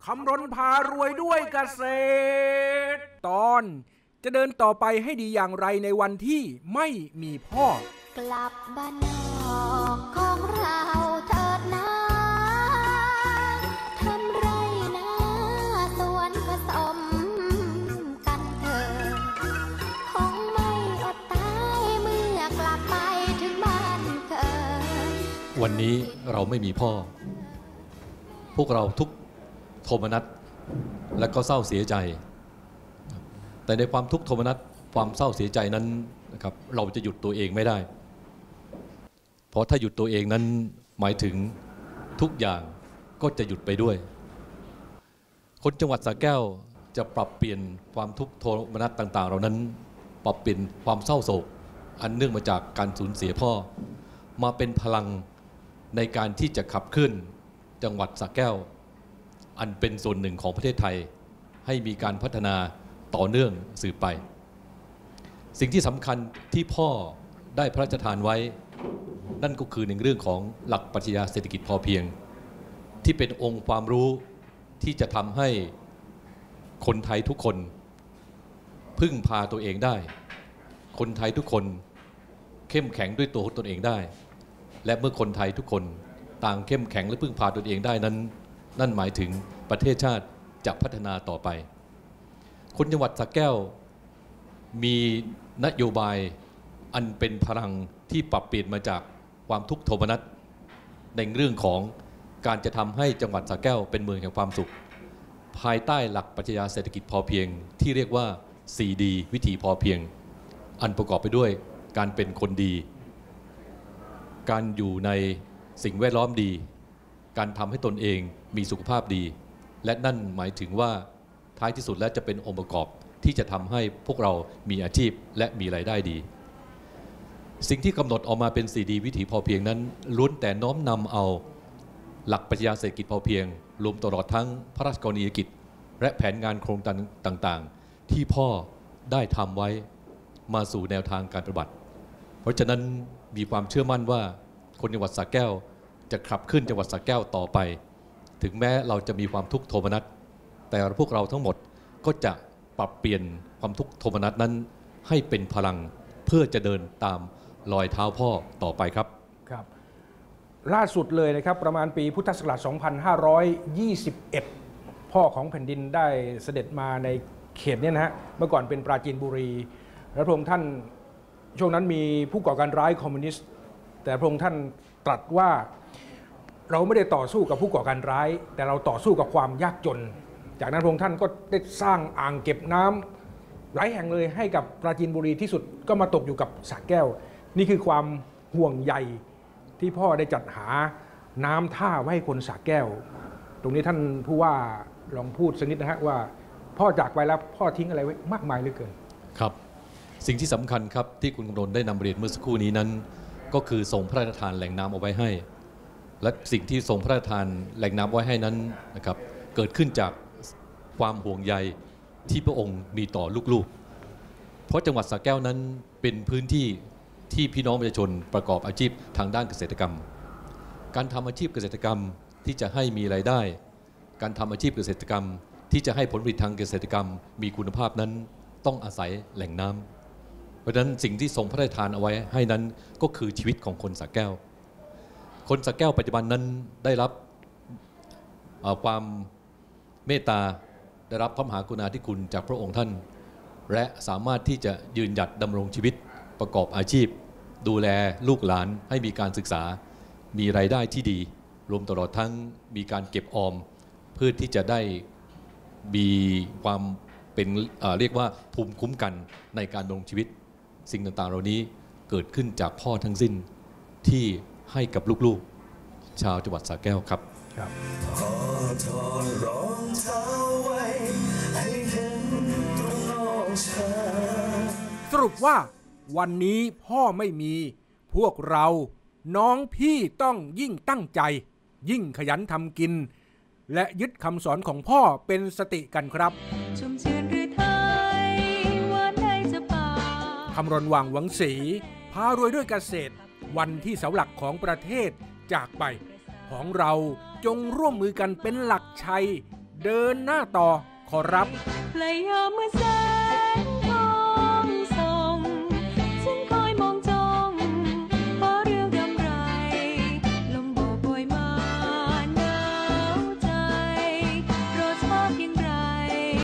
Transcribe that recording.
ำรณพารวยด้วยเกษตรตอนจะเดินต่อไปให้ดีอย่างไรในวันที่ไม่มีพ่อกลับบ้านนอกของเราเถิดนะทำไรนะสวนผสมกันเถิดคงไม่อดตายเมื่อกลับไปถึงบ้านเกิดวันนี้เราไม่มีพ่อพวกเราทุกโทมนัสและก็เศร้าเสียใจแต่ในความทุกข์โทมนัสความเศร้าเสียใจนั้นนะครับเราจะหยุดตัวเองไม่ได้เพราะถ้าหยุดตัวเองนั้นหมายถึงทุกอย่างก็จะหยุดไปด้วยคนจังหวัดสระแก้วจะปรับเปลี่ยนความทุกข์โทมนัสต่างๆเหล่านั้นปรับเปลี่ยนความเศร้าโศกอันเนื่องมาจากการสูญเสียพ่อมาเป็นพลังในการที่จะขับเคลื่อนจังหวัดสระแก้วอันเป็นส่วนหนึ่งของประเทศไทยให้มีการพัฒนาต่อเนื่องสืบไปสิ่งที่สำคัญที่พ่อได้พระราชทานไว้นั่นก็คือในเรื่องของหลักปรัชญาเศรษฐกิจพอเพียงที่เป็นองค์ความรู้ที่จะทำให้คนไทยทุกคนพึ่งพาตัวเองได้คนไทยทุกคนเข้มแข็งด้วยตัวของตนเองได้และเมื่อคนไทยทุกคนต่างเข้มแข็งและพึ่งพาตนเองได้นั้นนั่นหมายถึงประเทศชาติจะพัฒนาต่อไปคนจังหวัดสระแก้วมีนโยบายอันเป็นพลังที่ปรับเปลี่ยนมาจากความทุกข์โทมนัสในเรื่องของการจะทำให้จังหวัดสระแก้วเป็นเมืองแห่งความสุขภายใต้หลักปรัชญาเศรษฐกิจพอเพียงที่เรียกว่า 4D วิถีพอเพียงอันประกอบไปด้วยการเป็นคนดีการอยู่ในสิ่งแวดล้อมดีการทำให้ตนเองมีสุขภาพดีและนั่นหมายถึงว่าท้ายที่สุดแล้วจะเป็นองค์ประกอบที่จะทำให้พวกเรามีอาชีพและมีรายได้ดีสิ่งที่กำหนดออกมาเป็น 4D วิถีพอเพียงนั้นล้วนแต่น้อมนำเอาหลักปรัชญาเศรษฐกิจพอเพียงรวมตลอดทั้งพระราชกรณียกิจและแผนงานโครงการต่างๆที่พ่อได้ทำไว้มาสู่แนวทางการปฏิบัติเพราะฉะนั้นมีความเชื่อมั่นว่าคนจังหวัดสระแก้วจะขับขึ้นจังหวัดสระแก้วต่อไปถึงแม้เราจะมีความทุกข์โทมนัสแต่พวกเราทั้งหมดก็จะปรับเปลี่ยนความทุกข์โทมนัสนั้นให้เป็นพลังเพื่อจะเดินตามรอยเท้าพ่อต่อไปครับครับล่าสุดเลยนะครับประมาณปีพุทธศักราช 2521 พ่อของแผ่นดินได้เสด็จมาในเขตนี้นะฮะเมื่อก่อนเป็นปราจีนบุรีและพระองค์ท่านช่วงนั้นมีผู้ก่อการร้ายคอมมิวนิสต์แต่พระองค์ท่านตรัสว่าเราไม่ได้ต่อสู้กับผู้ก่อการร้ายแต่เราต่อสู้กับความยากจนจากนั้นพระองค์ท่านก็ได้สร้างอ่างเก็บน้ำหลายแห่งเลยให้กับปราจีนบุรีที่สุดก็มาตกอยู่กับสระแก้วนี่คือความห่วงใยที่พ่อได้จัดหาน้ำท่าไว้ให้คนสระแก้วตรงนี้ท่านผู้ว่าลองพูดสักนิดนะฮะว่าพ่อจากไปแล้วพ่อทิ้งอะไรไว้มากมายเหลือเกินครับสิ่งที่สำคัญครับที่คุณกำลได้นำเรียนเมื่อสักครู่นี้นั้นก็คือทรงพระราชทานแหล่งน้ำเอาไว้ให้และสิ่งที่ทรงพระราชทานแหล่งน้ำไว้ให้นั้นนะครับเกิดขึ้นจากความห่วงใยที่พระองค์มีต่อลูกๆเพราะจังหวัดสระแก้วนั้นเป็นพื้นที่ที่พี่น้องประชาชนประกอบอาชีพทางด้านเกษตรกรรมการทำอาชีพเกษตรกรรมที่จะให้มีรายได้การทำอาชีพเกษตรกรรมที่จะให้ผลผลิตทางเกษตรกรรมมีคุณภาพนั้นต้องอาศัยแหล่งน้ำเพราะฉะนั้นสิ่งที่ทรงพระราชทานเอาไว้ให้นั้นก็คือชีวิตของคนสระแก้วคนสระแก้วปัจจุบันนั้นได้รับความเมตตาได้รับพระมหากรุณาธิคุณจากพระองค์ท่านและสามารถที่จะยืนหยัดดำรงชีวิตประกอบอาชีพดูแลลูกหลานให้มีการศึกษามีรายได้ที่ดีรวมตลอดทั้งมีการเก็บออมเพื่อที่จะได้มีความเป็นเรียกว่าภูมิคุ้มกันในการดำรงชีวิตสิ่งต่างๆเหล่านี้เกิดขึ้นจากพ่อทั้งสิ้นที่ให้กับลูกๆชาวจังหวัดสระแก้วครับพ่อถอดรองเท้าไว้ให้เห็นตรงนอกชาสรุปว่าวันนี้พ่อไม่มีพวกเราน้องพี่ต้องยิ่งตั้งใจยิ่งขยันทำกินและยึดคำสอนของพ่อเป็นสติกันครับชุมชื่นหรือไทยวันใดจะป่าคำรณว่างหวังศรีพารวยด้วยเกษตรวันที่เสาหลักของประเทศจากไปของเราจงร่วมมือกันเป็นหลักชัยเดินหน้าต่อขอรับพลายามเมื่อสา